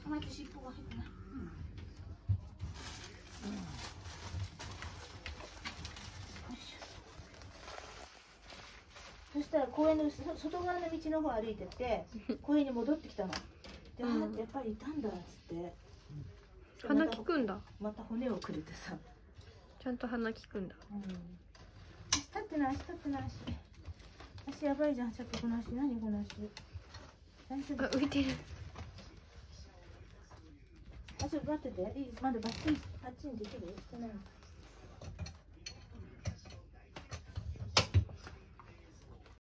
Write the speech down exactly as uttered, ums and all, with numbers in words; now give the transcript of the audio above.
まって尻尾が入ってない。そしたら公園の外側の道の方歩いてて公園に戻ってきたの。で、あーってやっぱりいたんだっつって。 鼻利くんだ。 また骨をくれてさ。 ちゃんと鼻利くんだ。 うん。足立ってない足立ってない足。足やばいじゃん。さっきこの足何この足。大丈夫？ あ、浮いてる。 あ、ちょっと待ってて。いい、まだバッチリあっちにできる？してない。